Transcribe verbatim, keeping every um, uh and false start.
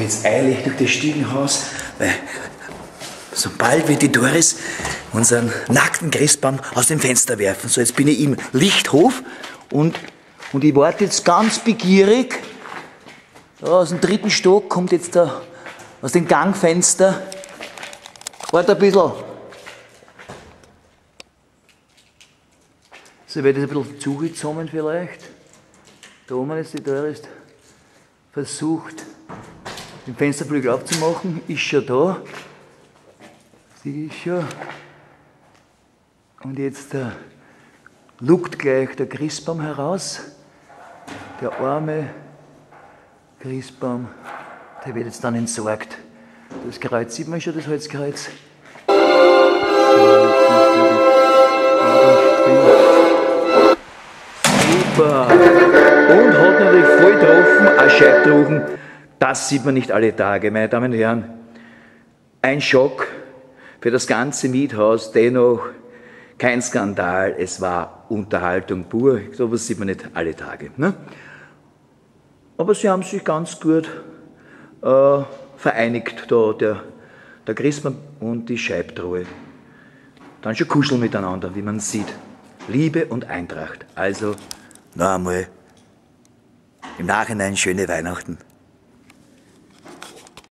jetzt eilig durch das Stiegenhaus, weil sobald wir die Doris unseren nackten Christbaum aus dem Fenster werfen. So, jetzt bin ich im Lichthof und, und ich warte jetzt ganz begierig. Da aus dem dritten Stock kommt jetzt da aus dem Gangfenster. Warte ein bisschen. So, werde ich das ein bisschen zugezogen vielleicht. Da oben ist die Doris versucht, den Fensterflügel aufzumachen. Ist schon da. Sie ist schon. Und jetzt äh, lugt gleich der Christbaum heraus. Der arme Christbaum, der wird jetzt dann entsorgt. Das Kreuz sieht man schon, das Holzkreuz. Super! Und hat natürlich voll getroffen, ein Scheibtruchen. Das sieht man nicht alle Tage, meine Damen und Herren. Ein Schock für das ganze Miethaus, dennoch kein Skandal, es war Unterhaltung pur. So etwas sieht man nicht alle Tage. Ne? Aber sie haben sich ganz gut äh, vereinigt, da, der, der Christbaum und die Scheibtruhe. Dann schon kuscheln miteinander, wie man sieht. Liebe und Eintracht. Also, noch einmal, im Nachhinein schöne Weihnachten.